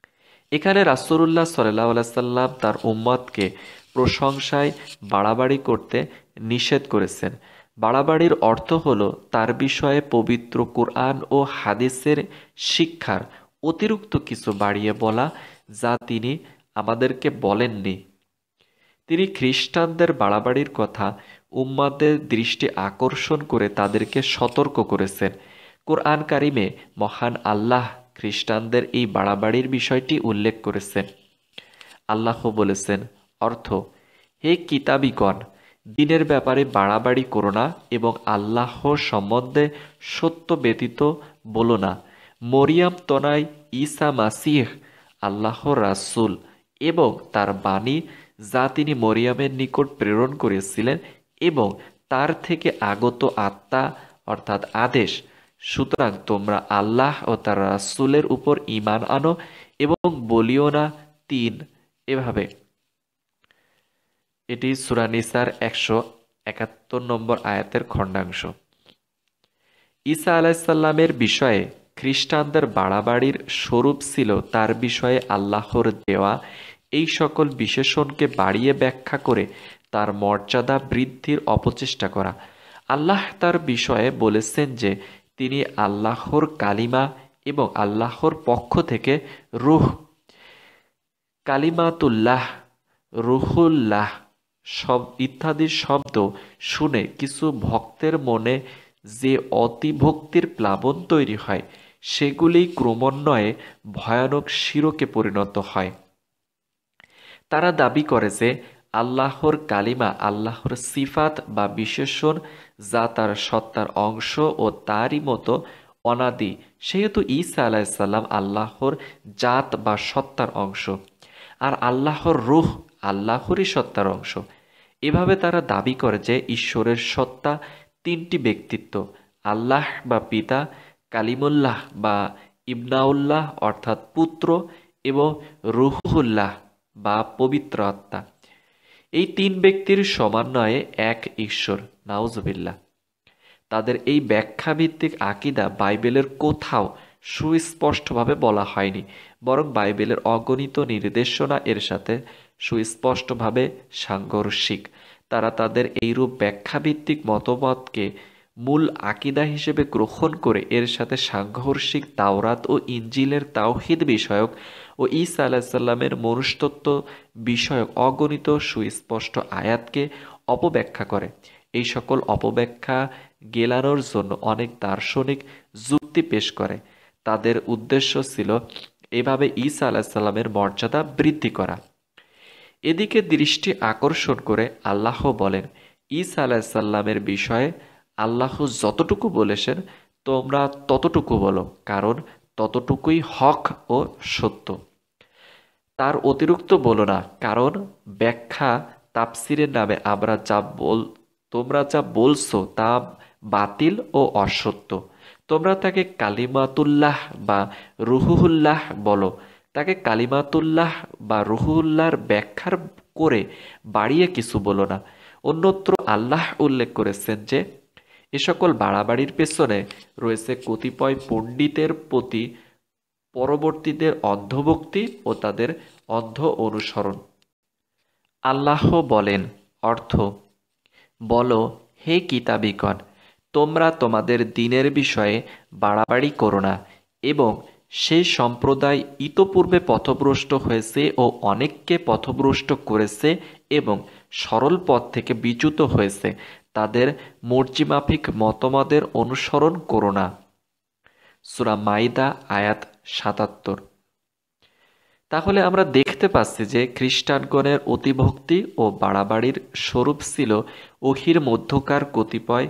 এখানে রাসূলুল্লাহ সাল্লাল্লাহু আলাইহি সাল্লাম তার উম্মতকে প্রশংসায় বাড়াবাড়ি করতে নিষেধ করেছেন। বাড়াবাড়ির অর্থ হলো তার বিষয়ে পবিত্র কুরআন ও হাদিসের শিক্ষার অতিরিক্ত কিছু বাড়িয়ে বলা, যা তিনি আমাদেরকে বলেননি। তিনি খ্রিস্টানদের বাড়াবাড়ির কথা উম্মাদের দৃষ্টি আকর্ষণ করে তাদেরকে সতর্ক করেছেন। কোরআন কারিমে মহান আল্লাহ খ্রিস্টানদের এই বাড়াবাড়ির বিষয়টি উল্লেখ করেছেন। আল্লাহ বলেছেন, অর্থ, হে কিতাবীগণ, দ্বীনের ব্যাপারে বাড়াবাড়ি করো না এবং আল্লাহ সম্বন্ধে সত্য ব্যতীত বলো না। মরিয়াম তনয় ঈসা মাসিহ আল্লাহর রাসূল এবং তার বাণী যা তিনি মরিয়ামের নিকট প্রেরণ করেছিলেন এবং তার থেকে আগত আত্মা অর্থাৎ আদেশ। সুতরাং তোমরা আল্লাহ ও তার রাসূলের উপর ঈমান আনো এবং বলিও না তিন। এভাবে এটি সূরা নিসার 171 নম্বর আয়াতের খণ্ডাংশ। ঈসা আলাইসাল্লামের বিষয়ে খ্রিস্টানদের বাড়াবাড়ির স্বরূপ ছিল তার বিষয়ে আল্লাহর দেওয়া এই সকল বিশেষণকে বাড়িয়ে ব্যাখ্যা করে তার মর্যাদা বৃদ্ধির অপচেষ্টা করা। আল্লাহ তার বিষয়ে বলেছেন যে তিনি আল্লাহর কালিমা এবং আল্লাহর পক্ষ থেকে রূহ, কালিমাতুল্লাহ, রুহুল্লাহ সব ইত্যাদি শব্দ শুনে কিছু ভক্তের মনে যে অতিভক্তির প্লাবন তৈরি হয়, সেগুলি ক্রমান্বয়ে ভয়ানক শিরকে পরিণত হয়। তারা দাবি করে যে আল্লাহর কালিমা আল্লাহর সিফাত বা বিশেষণ, যা তার সত্তার অংশ ও তারই মতো অনাদি, সেহেতু ঈসা আলাইসাল্লাম আল্লাহর জাত বা সত্তার অংশ, আর আল্লাহর রূহ আল্লাহরই সত্তার অংশ। এভাবে তারা দাবি করে যে ঈশ্বরের সত্তা তিনটি ব্যক্তিত্ব, আল্লাহ বা পিতা, কালিমুল্লাহ বা ইবনাউল্লাহ অর্থাৎ পুত্র, এবং রুহুল্লাহ বা পবিত্র আত্মা। এই তিন ব্যক্তির সমন্বয়ে এক ঈশ্বর। নাউজুবিল্লাহ। তাদের এই ব্যাখ্যাভিত্তিক আকিদা বাইবেলের কোথাও সুস্পষ্টভাবে বলা হয়নি, বরং বাইবেলের অগণিত নির্দেশনা এর সাথে সুস্পষ্টভাবে সাংঘর্ষিক। তারা তাদের এইরূপ ব্যাখ্যাভিত্তিক মতবাদকে মূল আকিদা হিসেবে গ্রহণ করে এর সাথে সাংঘর্ষিক তাওরাত ও ইনজিলের তাওহীদ বিষয়ক ও ঈসা আলাইসাল্লামের মনুষ্যত্ব বিষয়ক অগণিত সুস্পষ্ট আয়াতকে অপব্যাখ্যা করে। এই সকল অপব্যাখ্যা গেলানোর জন্য অনেক দার্শনিক যুক্তি পেশ করে। তাদের উদ্দেশ্য ছিল এভাবে ঈসা আলাইসাল্লামের মর্যাদা বৃদ্ধি করা। এদিকে দৃষ্টি আকর্ষণ করে আল্লাহ বলেন, ঈসা আলাইসাল্লামের বিষয়ে আল্লাহ যতটুকু বলেছেন তোমরা ততটুকু বলো, কারণ ততটুকুই হক ও সত্য। তার অতিরিক্ত বলো না, কারণ ব্যাখ্যা তাফসিরের নামে তোমরা যা বলছো তা বাতিল ও অসত্য। তোমরা তাকে কালিমাতুল্লাহ বা রুহুল্লাহ বলো। তাকে কালিমাতুল্লাহ বা রুহুল্লাহর ব্যাখ্যার করে বাড়িয়ে কিছু বলো না। অন্যত্র আল্লাহ উল্লেখ করেছেন যে এ সকল বাড়াবাড়ির পেছনে রয়েছে কতিপয় পণ্ডিতের প্রতি পরবর্তীদের অন্ধভক্তি ও তাদের অন্ধ অনুসরণ। আল্লাহ বলেন, অর্থ, বলো, হে কিতাবীগণ, তোমরা তোমাদের দ্বীনের বিষয়ে বাড়াবাড়ি করো না এবং সেই সম্প্রদায় ইতপূর্বে পথভ্রষ্ট হয়েছে ও অনেককে পথভ্রষ্ট করেছে এবং সরল পথ থেকে বিচ্যুত হয়েছে, তাদের মর্জিমাফিক মতবাদের অনুসরণ করো না। সূরা মাইদা আয়াত ৭৭। তাহলে আমরা দেখতে পাচ্ছি যে খ্রিস্টানগণের অতিভক্তি ও বাড়াবাড়ির স্বরূপ ছিল ওহির মধ্যকার কতিপয়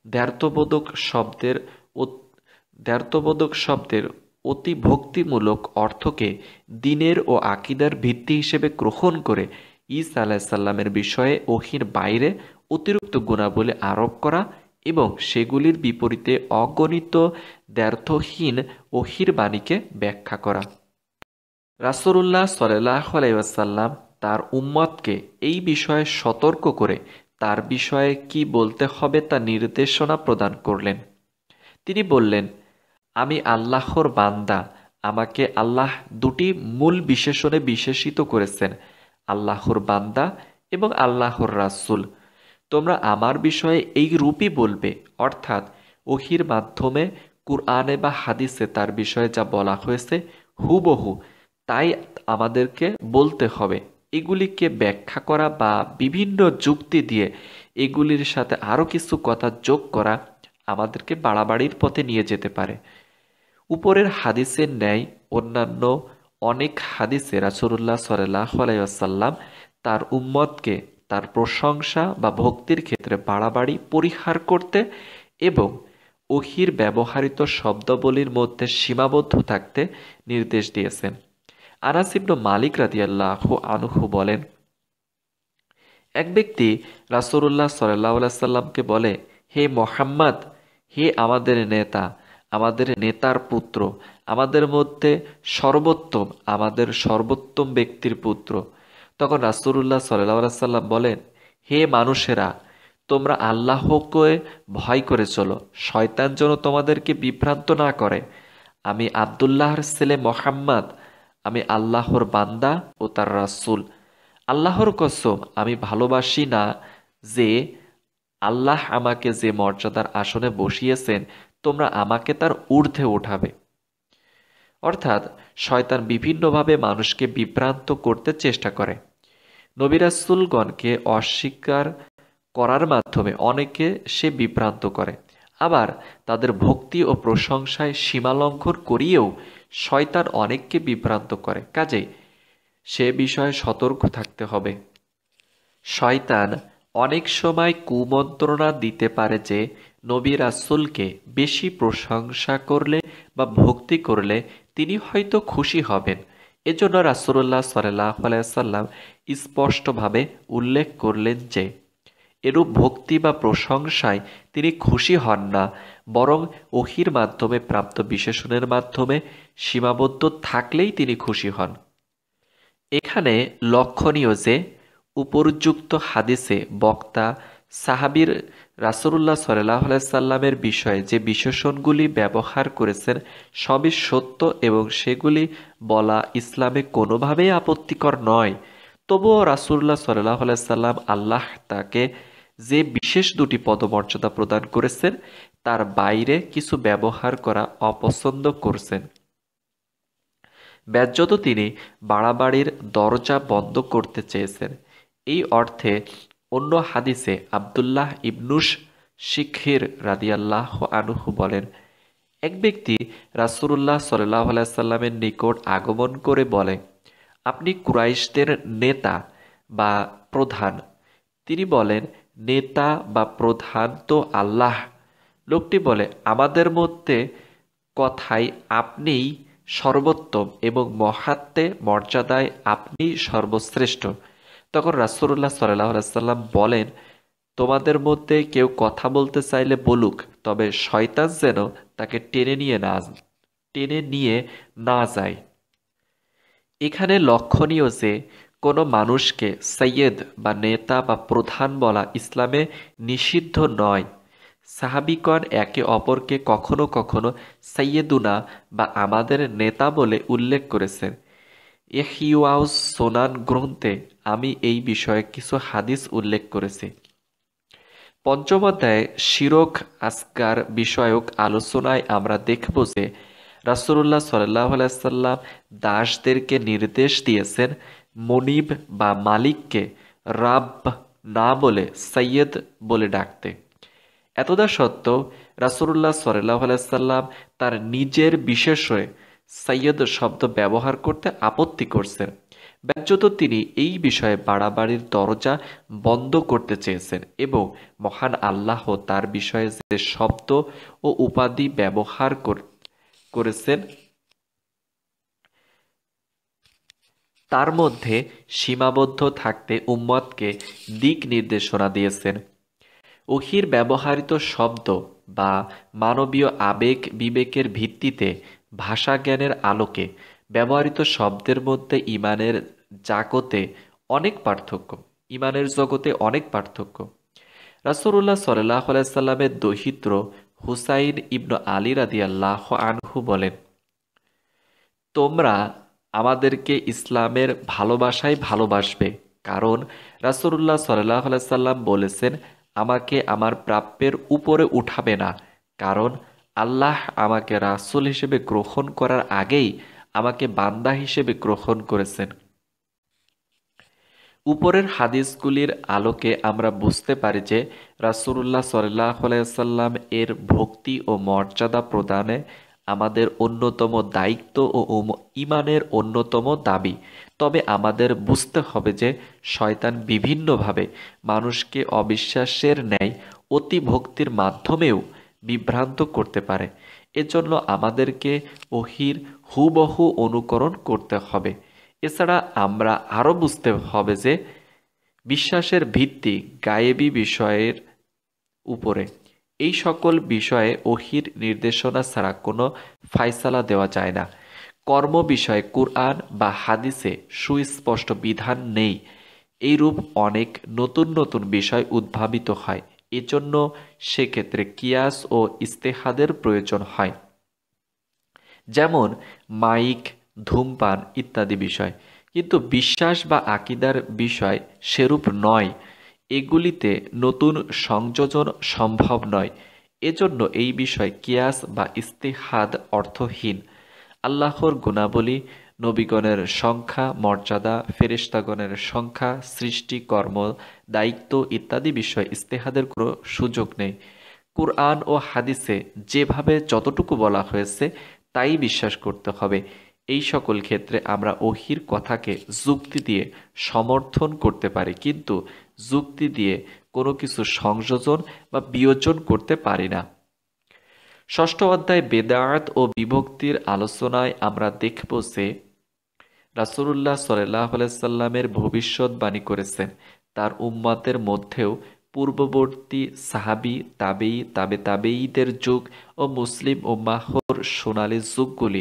দ্ব্যর্থবোধক শব্দের অতিভক্তিমূলক অর্থকে দ্বীনের ও আকিদার ভিত্তি হিসেবে গ্রহণ করে ঈসা আলাইসাল্লামের বিষয়ে ওহির বাইরে অতিরিক্ত গুণাবলী আরোপ করা এবং সেগুলির বিপরীতে অগণিত দ্ব্যর্থহীন ওহির বাণীকে ব্যাখ্যা করা। রাসূলুল্লাহ সাল্লাল্লাহু আলাইহি ওয়াসাল্লাম তার উম্মতকে এই বিষয়ে সতর্ক করে তার বিষয়ে কি বলতে হবে তা নির্দেশনা প্রদান করলেন। তিনি বললেন, আমি আল্লাহর বান্দা, আমাকে আল্লাহ দুটি মূল বিশেষণে বিশেষিত করেছেন, আল্লাহর বান্দা এবং আল্লাহর রাসূল। তোমরা আমার বিষয়ে এই রূপই বলবে, অর্থাৎ ওহির মাধ্যমে কুরআনে বা হাদিসে তার বিষয়ে যা বলা হয়েছে হুবহু তাই আমাদেরকে বলতে হবে। এগুলিকে ব্যাখ্যা করা বা বিভিন্ন যুক্তি দিয়ে এগুলির সাথে আরও কিছু কথা যোগ করা আমাদেরকে বাড়াবাড়ির পথে নিয়ে যেতে পারে। উপরের হাদিসের ন্যায় অন্যান্য অনেক হাদিসে রাসূলুল্লাহ সাল্লাল্লাহু আলাইহি ওয়াসাল্লাম তার উম্মতকে তার প্রশংসা বা ভক্তির ক্ষেত্রে বাড়াবাড়ি পরিহার করতে এবং ওহির ব্যবহৃত শব্দাবলীর মধ্যে সীমাবদ্ধ থাকতে নির্দেশ দিয়েছেন। আনাস ইবনে মালিক রাদিয়াল্লাহু আনহু বলেন, এক ব্যক্তি রাসূলুল্লাহ সাল্লাল্লাহু আলাইহি সাল্লামকে বলে, হে মুহাম্মদ, হে আমাদের নেতা, আমাদের নেতার পুত্র, আমাদের মধ্যে সর্বোত্তম, আমাদের সর্বোত্তম ব্যক্তির পুত্র। তখন রাসূলুল্লাহ সাল্লাল্লাহু আলাইহি সাল্লাম বলেন, হে মানুষেরা, তোমরা আল্লাহকে ভয় করে চলো, শয়তান যেন তোমাদেরকে বিভ্রান্ত না করে। আমি আব্দুল্লাহর ছেলে মুহাম্মদ, আমি আল্লাহর বান্দা ও তার রাসূল। আল্লাহর কসম, আমি ভালোবাসি না যে আল্লাহ আমাকে যে মর্যাদার আসনে বসিয়েছেন তোমরা আমাকে তার ঊর্ধ্বে উঠাবে। অর্থাৎ শয়তান বিভিন্নভাবে মানুষকে বিভ্রান্ত করতে চেষ্টা করে। নবী রাসূলগণকে অস্বীকার করার মাধ্যমে অনেকে সে বিভ্রান্ত করে, আবার তাদের ভক্তি ও প্রশংসায় সীমালঙ্ঘন করিয়েও শয়তান অনেককে বিভ্রান্ত করে। কাজেই সে বিষয়ে সতর্ক থাকতে হবে। শয়তান অনেক সময় কুমন্ত্রণা দিতে পারে যে নবী রাসূলকে বেশি প্রশংসা করলে বা ভক্তি করলে তিনি হয়তো খুশি হবেন। এজন্য রাসূলুল্লাহ সাল্লাল্লাহু আলাইহি সাল্লাম স্পষ্টভাবে উল্লেখ করলেন যে এরূপ ভক্তি বা প্রশংসায় তিনি খুশি হন না, বরং ওহির মাধ্যমে প্রাপ্ত বিশেষণের মাধ্যমে সীমাবদ্ধ থাকলেই তিনি খুশি হন। এখানে লক্ষণীয় যে উপর্যুক্ত হাদিসে বক্তা সাহাবীর রাসূলুল্লাহ সাল্লাল্লাহু আলাইহি সাল্লামের বিষয়ে যে বিশেষণগুলি ব্যবহার করেছেন সবই সত্য এবং সেগুলি বলা ইসলামে কোনোভাবেই আপত্তিকর নয়। তবুও রাসূলুল্লাহ সাল্লাল্লাহু আলাইহি সাল্লাম আল্লাহ তাকে যে বিশেষ দুটি পদমর্যাদা প্রদান করেছেন তার বাইরে কিছু ব্যবহার করা অপছন্দ করছেন। ব্যাজ্যত তিনি বাড়াবাড়ির দরজা বন্ধ করতে চেয়েছেন। এই অর্থে অন্য হাদিসে আব্দুল্লাহ ইবনুস শিখির রাদিয়াল্লাহু আনহু বলেন, এক ব্যক্তি রাসূলুল্লাহ সাল্লাল্লাহু আলাইহি সাল্লামের নিকট আগমন করে বলে, আপনি কুরাইশদের নেতা বা প্রধান। তিনি বলেন, নেতা বা প্রধান তো আল্লাহ। লোকটি বলে, আমাদের মধ্যে কথায় আপনিই সর্বোত্তম এবং মহাত্মে মর্যাদায় আপনি সর্বশ্রেষ্ঠ। তখন রাসূলুল্লাহ সাল্লাল্লাহু আলাইহি সাল্লাম বলেন, তোমাদের মধ্যে কেউ কথা বলতে চাইলে বলুক, তবে শয়তান যেন তাকে টেনে নিয়ে না যায়। এখানে লক্ষণীয় যে কোনো মানুষকে সৈয়দ বা নেতা বা প্রধান বলা ইসলামে নিষিদ্ধ নয়। সাহাবিগণ একে অপরকে কখনো কখনো সৈয়দুনা বা আমাদের নেতা বলে উল্লেখ করেছেন। ইহইয়াউস সুনান গ্রন্থে আমি এই বিষয়ে কিছু হাদিস উল্লেখ করেছি। পঞ্চম অধ্যায়ে শিরক আসগার বিষয়ক আলোচনায় আমরা দেখব যে রাসূলুল্লাহ সাল্লাল্লাহু আলাইহি সাল্লাম দাসদেরকে নির্দেশ দিয়েছেন মনিব বা মালিককে রাব না বলে সৈয়দ বলে ডাকতে। এতদা সত্ত্বেও রাসূলুল্লাহ সাল্লাল্লাহু আলাইহি সাল্লাম তার নিজের বিশেষে সৈয়দ শব্দ ব্যবহার করতে আপত্তি করছেন। ব্যাজ্যত তিনি এই বিষয়ে বাড়াবাড়ির দরজা বন্ধ করতে চেয়েছেন এবং মহান আল্লাহ তার বিষয়ে যে শব্দ ও উপাধি ব্যবহার করেছেন তার মধ্যে সীমাবদ্ধ থাকতে উম্মতকে দিক নির্দেশনা দিয়েছেন। ওহির ব্যবহৃত শব্দ বা মানবীয় আবেগ বিবেকের ভিত্তিতে ভাষা জ্ঞানের আলোকে ব্যবহৃত শব্দের মধ্যে ইমানের জগতে অনেক পার্থক্য। রাসূলুল্লাহ সাল্লাল্লাহু আলাইহি সাল্লামের দৌহিত্র হুসাইন ইবনে আলী রাদিয়াল্লাহু আনহু বলেন, তোমরা আমাদেরকে ইসলামের ভালোবাসায় ভালোবাসবে, কারণ রাসূলুল্লাহ সাল্লাল্লাহু আলাইহি সাল্লাম বলেছেন, আমাকে আমার প্রাপ্যের উপরে উঠাবে না, কারণ আল্লাহ আমাকে রাসূল হিসেবে গ্রহণ করার আগেই আমাকে বান্দা হিসেবে গ্রহণ করেছেন। উপরের হাদিসগুলির আলোকে আমরা বুঝতে পারি যে রাসূলুল্লাহ সাল্লাল্লাহু আলাইহি সাল্লাম এর ভক্তি ও মর্যাদা প্রদানে আমাদের অন্যতম দায়িত্ব ও ঈমানের অন্যতম দাবি। তবে আমাদের বুঝতে হবে যে শয়তান বিভিন্নভাবে মানুষকে অবিশ্বাসের ন্যায় অতি ভক্তির মাধ্যমেও বিভ্রান্ত করতে পারে। এজন্য আমাদেরকে ওহীর হুবহু অনুকরণ করতে হবে। এছাড়া আমরা আরও বুঝতে হবে যে বিশ্বাসের ভিত্তি গায়েবী বিষয়ের উপরে। এই সকল বিষয়ে ওহীর নির্দেশনা ছাড়া কোনো ফায়সালা দেওয়া যায় না। কর্ম বিষয়ে কুরআন বা হাদিসে সুস্পষ্ট বিধান নেই। এইরূপ অনেক নতুন নতুন বিষয় উদ্ভাবিত হয়। এজন্য সেক্ষেত্রে কিয়াস ও ইস্তেহাদের প্রয়োজন হয়। যেমন মাইক, ধূমপান ইত্যাদি বিষয়। কিন্তু বিশ্বাস বা আকীদার বিষয় সেরূপ নয়। এগুলিতে নতুন সংযোজন সম্ভব নয়। এজন্য এই বিষয় কিয়াস বা ইস্তেহাদ অর্থহীন। আল্লাহর গুণাবলী, নবীগণের সংখ্যা, মর্যাদা, ফেরেশতাগণের সংখ্যা, সৃষ্টি, কর্ম, দায়িত্ব ইত্যাদি বিষয়ে ইস্তেহাদের কোনো সুযোগ নেই। কুরআন ও হাদিসে যেভাবে যতটুকু বলা হয়েছে তাই বিশ্বাস করতে হবে। এই সকল ক্ষেত্রে আমরা ওহীর কথাকে যুক্তি দিয়ে সমর্থন করতে পারি, কিন্তু যুক্তি দিয়ে কোনো কিছু সংযোজন বা বিয়োজন করতে পারি না। ষষ্ঠ অধ্যায় বেদাত ও বিভক্তির আলোচনায় আমরা দেখব যে রাসূলুল্লাহ সাল্লাল্লাহু আলাইহি সাল্লামের ভবিষ্যদ্বাণী করেছেন তার উম্মতের মধ্যেও পূর্ববর্তী সাহাবী, তাবেয়ী, তাবে তাবেয়ীদের যুগ ও মুসলিম উম্মাহর সোনালী যুগগুলি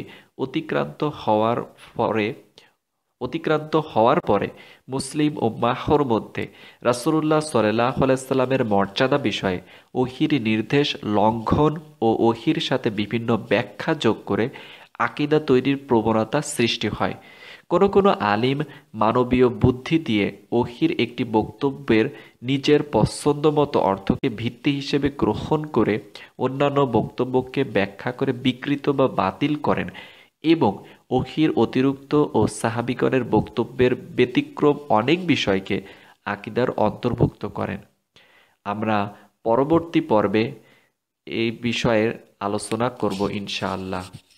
অতিক্রান্ত হওয়ার পরে মুসলিম উম্মাহর মধ্যে রাসূলুল্লাহ সাল্লাল্লাহু আলাইহি সাল্লামের মর্যাদা বিষয়ে ওহীর নির্দেশ লঙ্ঘন ও ওহীর সাথে বিভিন্ন ব্যাখ্যা যোগ করে আকীদা তৈরির প্রবণতা সৃষ্টি হয়। কোনো কোনো আলিম মানবীয় বুদ্ধি দিয়ে ওহীর একটি বক্তব্যের নিজের পছন্দমতো অর্থকে ভিত্তি হিসেবে গ্রহণ করে অন্যান্য বক্তব্যকে ব্যাখ্যা করে বিকৃত বা বাতিল করেন এবং ওহীর অতিরিক্ত ও সাহাবীগণের বক্তব্যের ব্যতিক্রম অনেক বিষয়কে আকীদার অন্তর্ভুক্ত করেন। আমরা পরবর্তী পর্বে এই বিষয়ের আলোচনা করব ইনশাআল্লাহ।